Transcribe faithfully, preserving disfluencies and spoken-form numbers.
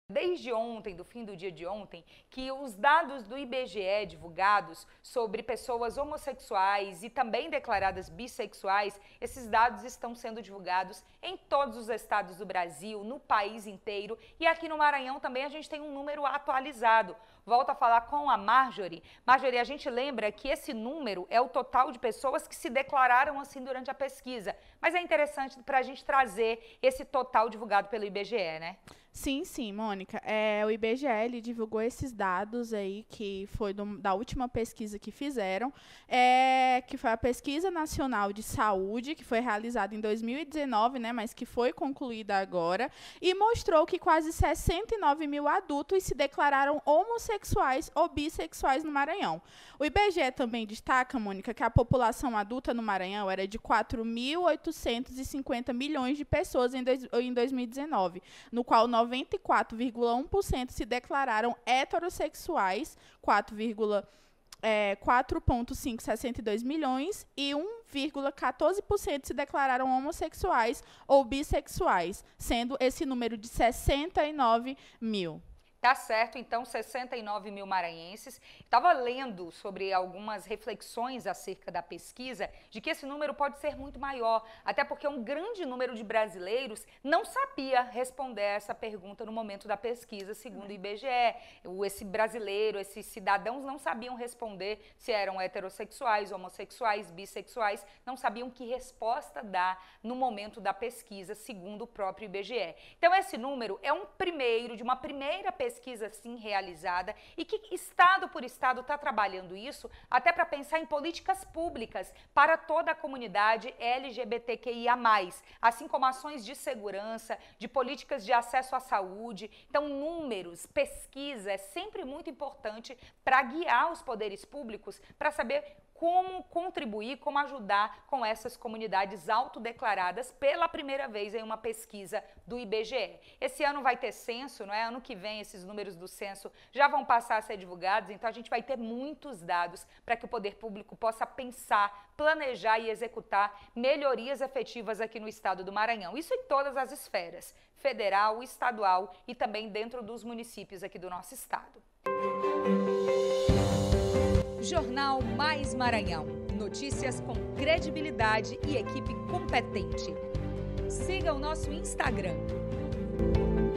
Desde ontem, do fim do dia de ontem, que os dados do I B G E divulgados sobre pessoas homossexuais e também declaradas bissexuais, esses dados estão sendo divulgados em todos os estados do Brasil, no país inteiro, e aqui no Maranhão também a gente tem um número atualizado. Volto a falar com a Marjorie. Marjorie, a gente lembra que esse número é o total de pessoas que se declararam assim durante a pesquisa, mas é interessante para a gente trazer esse total divulgado pelo I B G E, né? Sim, sim, Mônica. É, o I B G E ele divulgou esses dados aí, que foi do, da última pesquisa que fizeram, é, que foi a Pesquisa Nacional de Saúde, que foi realizada em dois mil e dezenove, né, mas que foi concluída agora, e mostrou que quase sessenta e nove mil adultos se declararam homossexuais ou bissexuais no Maranhão. O I B G E também destaca, Mônica, que a população adulta no Maranhão era de quatro mil oitocentos e cinquenta milhões de pessoas em, dois, em dois mil e dezenove, no qual noventa e quatro vírgula um por cento se declararam heterossexuais, quatro vírgula quatro vírgula quinhentos e sessenta e dois milhões, e um vírgula quatorze por cento se declararam homossexuais ou bissexuais, sendo esse número de sessenta e nove mil. Tá certo, então, sessenta e nove mil maranhenses. Estava lendo sobre algumas reflexões acerca da pesquisa, de que esse número pode ser muito maior, até porque um grande número de brasileiros não sabia responder essa pergunta no momento da pesquisa, segundo o I B G E. Esse brasileiro, esses cidadãos não sabiam responder se eram heterossexuais, homossexuais, bissexuais, não sabiam que resposta dar no momento da pesquisa, segundo o próprio I B G E. Então, esse número é um primeiro, de uma primeira pesquisa, pesquisa assim realizada, e que estado por estado está trabalhando isso até para pensar em políticas públicas para toda a comunidade L G B T Q I A mais, assim como ações de segurança, de políticas de acesso à saúde. Então, números, pesquisa é sempre muito importante para guiar os poderes públicos para saber como contribuir, como ajudar com essas comunidades autodeclaradas pela primeira vez em uma pesquisa do I B G E. Esse ano vai ter censo, não é? Ano que vem esses números do censo já vão passar a ser divulgados, então a gente vai ter muitos dados para que o poder público possa pensar, planejar e executar melhorias efetivas aqui no estado do Maranhão. Isso em todas as esferas, federal, estadual e também dentro dos municípios aqui do nosso estado. Jornal Mais Maranhão. Notícias com credibilidade e equipe competente. Siga o nosso Instagram.